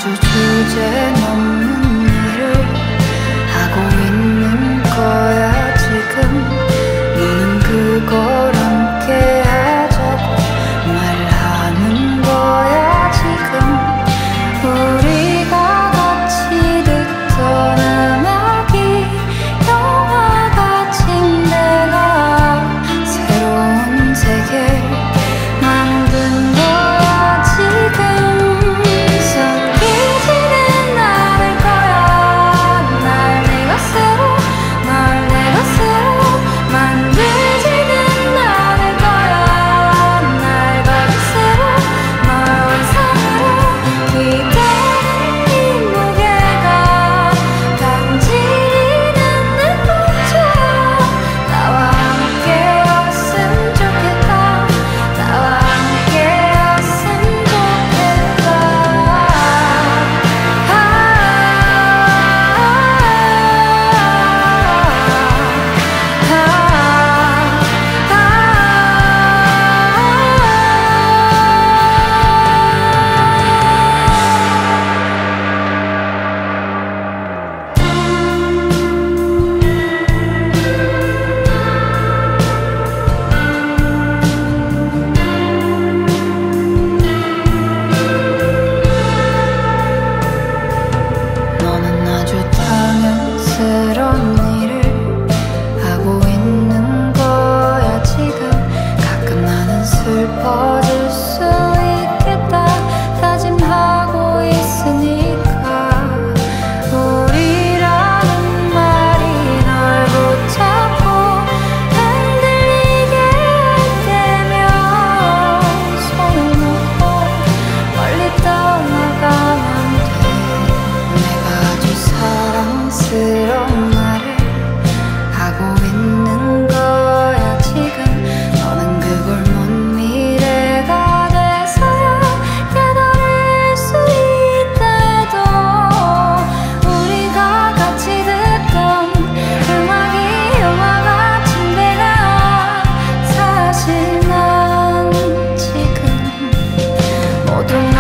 아주 주제 넘는 일을 하고 있는 거야 지금. 너는 그걸 함께 하자고 말하는 거야 지금. 우리가 같이 듣던 음악이 영화가 침대가 새로운 세계 만든 거야 지금. 섞이지는 않을 거야. 날 내가 새로 만들지는 않을 거야. 날 가진 새로 널 완성으로 기다린 이 무게가 간지는 내 것처럼 나와 함께였으면 좋겠다. 나와 함께였으면 좋겠다. 너는 아주 당연스러운 일을 하고 있는 거야 지금. 가끔 나는 슬퍼질 수 있겠다 다짐하고 있으니까. 우리라는 말이 널 붙잡고 흔들리게 할 때면 손을 놓고 멀리 떠나가면 돼. 내가 아주 사랑스러운 말을 하고 있는 거야 지금. 너는 그걸 먼 미래가 돼서야 깨달을 수 있다 해도 우리가 같이 듣던 음악이 영화가 침대가 사실 난 지금 모두